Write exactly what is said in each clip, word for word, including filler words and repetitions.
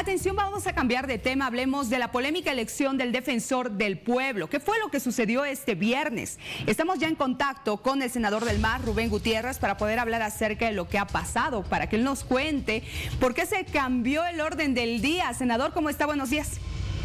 Atención, vamos a cambiar de tema, hablemos de la polémica elección del defensor del pueblo. ¿Qué fue lo que sucedió este viernes? Estamos ya en contacto con el senador del M A S, Rubén Gutiérrez, para poder hablar acerca de lo que ha pasado, para que él nos cuente por qué se cambió el orden del día. Senador, ¿cómo está? Buenos días.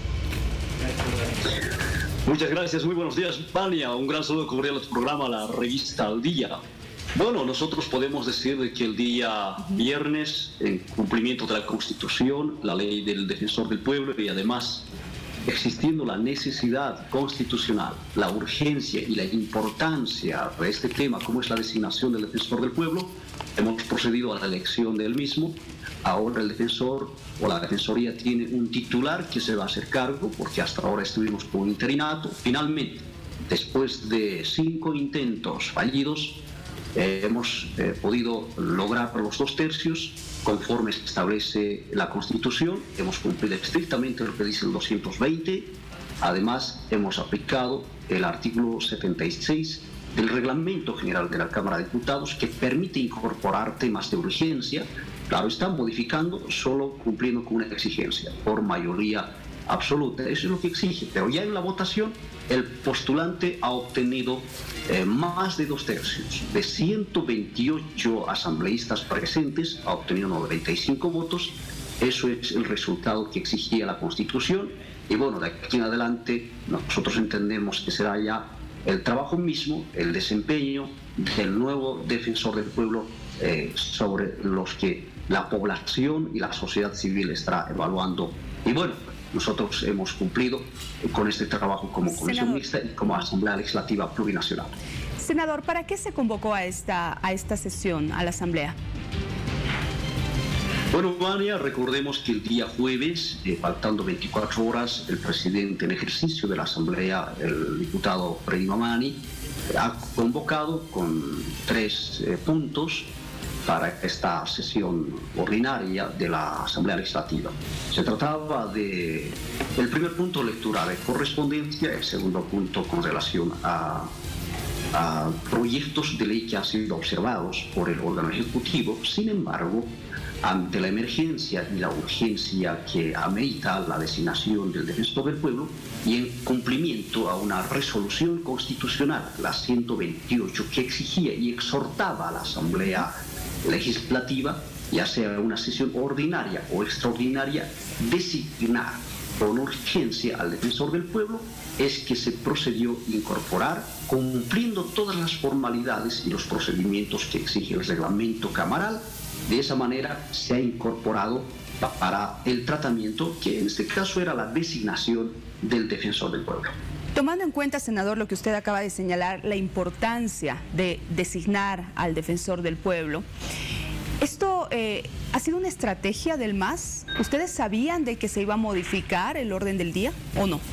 Muchas gracias, muy buenos días, Vania. Un gran saludo cordial a tu programa, la revista Al Día. Bueno, nosotros podemos decir de que el día viernes, en cumplimiento de la Constitución, la ley del defensor del pueblo y además existiendo la necesidad constitucional, la urgencia y la importancia de este tema, como es la designación del defensor del pueblo, hemos procedido a la elección del mismo. Ahora el defensor o la defensoría tiene un titular que se va a hacer cargo, porque hasta ahora estuvimos con un interinato. Finalmente, después de cinco intentos fallidos, eh, hemos eh, podido lograr los dos tercios, conforme establece la Constitución. Hemos cumplido estrictamente lo que dice el doscientos veinte. Además, hemos aplicado el artículo setenta y seis del Reglamento General de la Cámara de Diputados, que permite incorporar temas de urgencia. Claro, están modificando, solo cumpliendo con una exigencia, por mayoría absoluta. Eso es lo que exige. Pero ya en la votación, el postulante ha obtenido eh, más de dos tercios. De ciento veintiocho asambleístas presentes, ha obtenido noventa y cinco votos. Eso es el resultado que exigía la Constitución. Y bueno, de aquí en adelante, nosotros entendemos que será ya el trabajo mismo, el desempeño del nuevo defensor del pueblo eh, sobre los que la población y la sociedad civil estará evaluando. Y bueno, nosotros hemos cumplido con este trabajo como comisión Senador, mixta y como Asamblea Legislativa Plurinacional. Senador, ¿para qué se convocó a esta, a esta sesión, a la Asamblea? Bueno, Vania, recordemos que el día jueves, eh, faltando veinticuatro horas, el presidente en ejercicio de la Asamblea, el diputado Freddy Mamani, ha convocado con tres eh, puntos para esta sesión ordinaria de la Asamblea Legislativa. Se trataba de, el primer punto, lectura de correspondencia, el segundo punto con relación a, a proyectos de ley que han sido observados por el órgano ejecutivo. Sin embargo, ante la emergencia y la urgencia que amerita la designación del defensor del pueblo y en cumplimiento a una resolución constitucional, la ciento veintiocho, que exigía y exhortaba a la Asamblea Legislativa, ya sea una sesión ordinaria o extraordinaria, designar con urgencia al defensor del pueblo, es que se procedió a incorporar, cumpliendo todas las formalidades y los procedimientos que exige el reglamento camaral. De esa manera se ha incorporado para el tratamiento, que en este caso era la designación del defensor del pueblo. Tomando en cuenta, senador, lo que usted acaba de señalar, la importancia de designar al defensor del pueblo, ¿esto eh, ha sido una estrategia del M A S? ¿Ustedes sabían de que se iba a modificar el orden del día o no?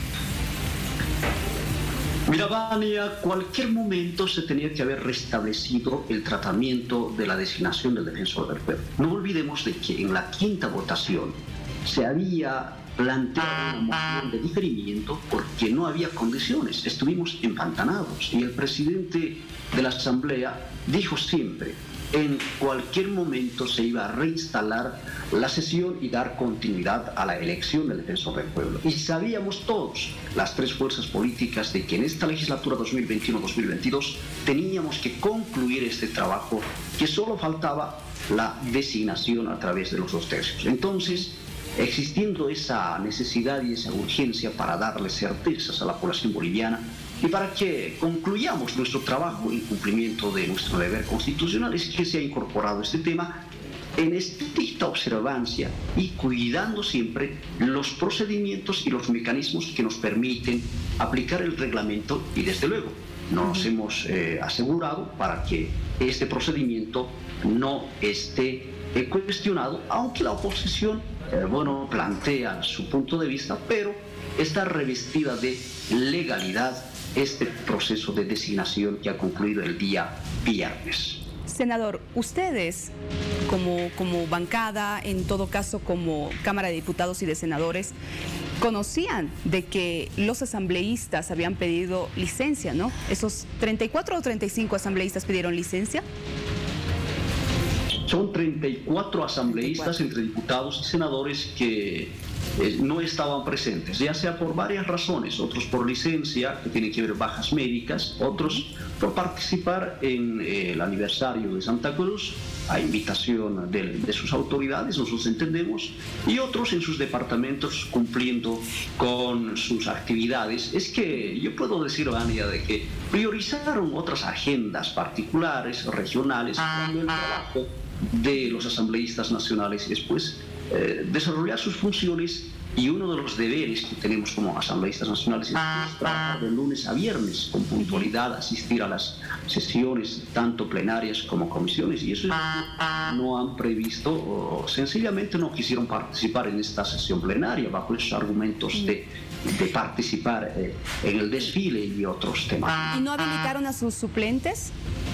Mira, Vania, cualquier momento se tenía que haber restablecido el tratamiento de la designación del defensor del pueblo. No olvidemos de que en la quinta votación se había planteado una moción de diferimiento porque no había condiciones, estuvimos empantanados, y el presidente de la Asamblea dijo siempre: en cualquier momento se iba a reinstalar la sesión y dar continuidad a la elección del defensor del pueblo. Y sabíamos todos, las tres fuerzas políticas, de que en esta legislatura dos mil veintiuno dos mil veintidós teníamos que concluir este trabajo, que solo faltaba la designación a través de los dos tercios. Entonces, existiendo esa necesidad y esa urgencia para darle certezas a la población boliviana y para que concluyamos nuestro trabajo en cumplimiento de nuestro deber constitucional, es que se ha incorporado este tema en estricta observancia y cuidando siempre los procedimientos y los mecanismos que nos permiten aplicar el reglamento, y desde luego nos uh-huh. hemos eh, asegurado para que este procedimiento no esté eh, cuestionado, aunque la oposición eh, bueno, plantea su punto de vista, pero está revestida de legalidad este proceso de designación que ha concluido el día viernes. Senador, ustedes como, como bancada, en todo caso como Cámara de Diputados y de Senadores, conocían de que los asambleístas habían pedido licencia, ¿no? ¿Esos treinta y cuatro o treinta y cinco asambleístas pidieron licencia? Son treinta y cuatro asambleístas entre diputados y senadores que eh, no estaban presentes, ya sea por varias razones, otros por licencia, que tienen que ver bajas médicas, otros por participar en eh, el aniversario de Santa Cruz, a invitación de, de sus autoridades, nosotros entendemos, y otros en sus departamentos cumpliendo con sus actividades. Es que yo puedo decir, Vania, de que priorizaron otras agendas particulares, regionales, cuando el trabajo de los asambleístas nacionales y después eh, desarrollar sus funciones, y uno de los deberes que tenemos como asambleístas nacionales es trabajar de lunes a viernes con puntualidad, asistir a las sesiones tanto plenarias como comisiones, y eso es, no han previsto o sencillamente no quisieron participar en esta sesión plenaria bajo esos argumentos de, de participar eh, en el desfile y otros temas. ¿Y no habilitaron a sus suplentes?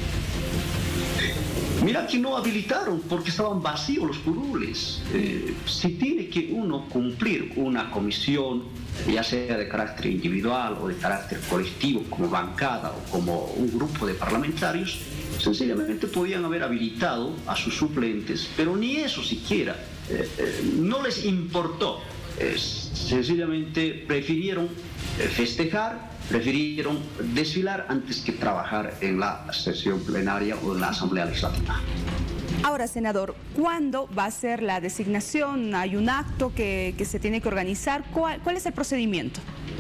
Mira que no habilitaron porque estaban vacíos los curules. Eh, si tiene que uno cumplir una comisión, ya sea de carácter individual o de carácter colectivo, como bancada o como un grupo de parlamentarios, sencillamente podían haber habilitado a sus suplentes, pero ni eso siquiera, eh, eh, no les importó. Eh, sencillamente prefirieron eh, festejar, prefirieron desfilar antes que trabajar en la sesión plenaria o en la Asamblea Legislativa. Ahora, senador, ¿cuándo va a ser la designación? ¿Hay un acto que, que se tiene que organizar? ¿Cuál, cuál es el procedimiento?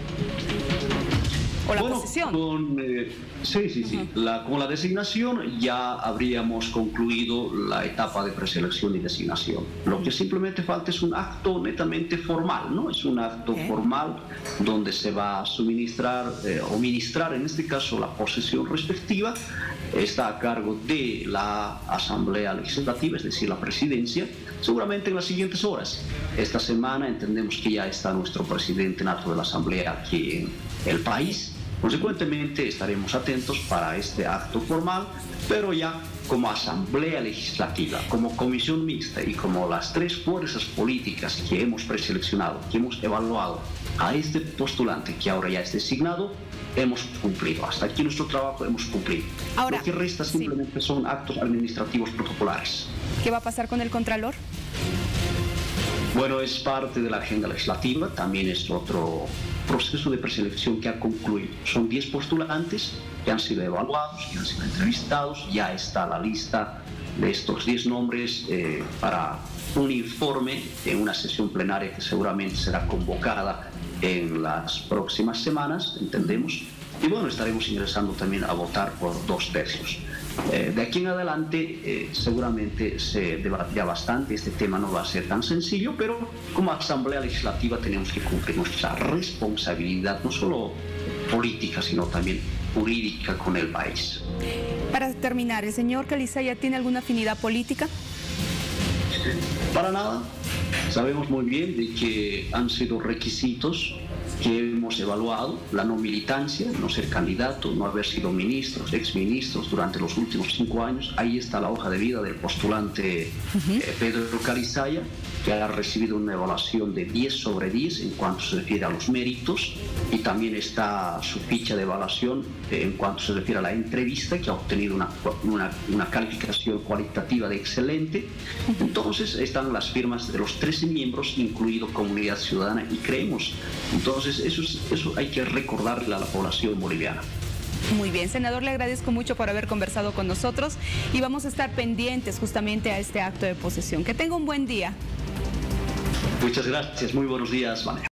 ¿O la bueno, posesión? Con, eh, sí, sí, sí. Uh-huh. la, con la designación ya habríamos concluido la etapa de preselección y designación. Lo que simplemente falta es un acto netamente formal, ¿no? Es un acto okay. formal donde se va a suministrar eh, o ministrar, en este caso, la posesión respectiva. Está a cargo de la Asamblea Legislativa, es decir, la presidencia, seguramente en las siguientes horas. Esta semana entendemos que ya está nuestro presidente nato de la Asamblea aquí en el país. Consecuentemente estaremos atentos para este acto formal, pero ya como Asamblea Legislativa, como comisión mixta y como las tres fuerzas políticas que hemos preseleccionado, que hemos evaluado a este postulante que ahora ya es designado, hemos cumplido. Hasta aquí nuestro trabajo hemos cumplido. Ahora, lo que resta simplemente sí. son actos administrativos protocolares. ¿Qué va a pasar con el Contralor? Bueno, es parte de la agenda legislativa, también es otro proceso de preselección que ha concluido. Son diez postulantes que han sido evaluados, que han sido entrevistados, ya está la lista de estos diez nombres eh, para un informe en una sesión plenaria que seguramente será convocada en las próximas semanas, entendemos, y bueno, estaremos ingresando también a votar por dos tercios. Eh, de aquí en adelante eh, seguramente se debatirá bastante, este tema no va a ser tan sencillo, pero como Asamblea Legislativa tenemos que cumplir nuestra responsabilidad, no solo política, sino también jurídica con el país. Para terminar, ¿el señor Calizaya tiene alguna afinidad política? Para nada. Sabemos muy bien de que han sido requisitos que hemos evaluado, la no militancia, no ser candidato, no haber sido ministros, exministros durante los últimos cinco años. Ahí está la hoja de vida del postulante uh-huh. eh, Pedro Calizaya, que ha recibido una evaluación de diez sobre diez en cuanto se refiere a los méritos, y también está su ficha de evaluación eh, en cuanto se refiere a la entrevista, que ha obtenido una, una, una calificación cualitativa de excelente. Entonces están las firmas de los trece miembros, incluido Comunidad Ciudadana, y creemos. Entonces eso, es, eso hay que recordarle a la población boliviana. Muy bien, senador, le agradezco mucho por haber conversado con nosotros y vamos a estar pendientes justamente a este acto de posesión. Que tenga un buen día. Muchas gracias, muy buenos días, Vania.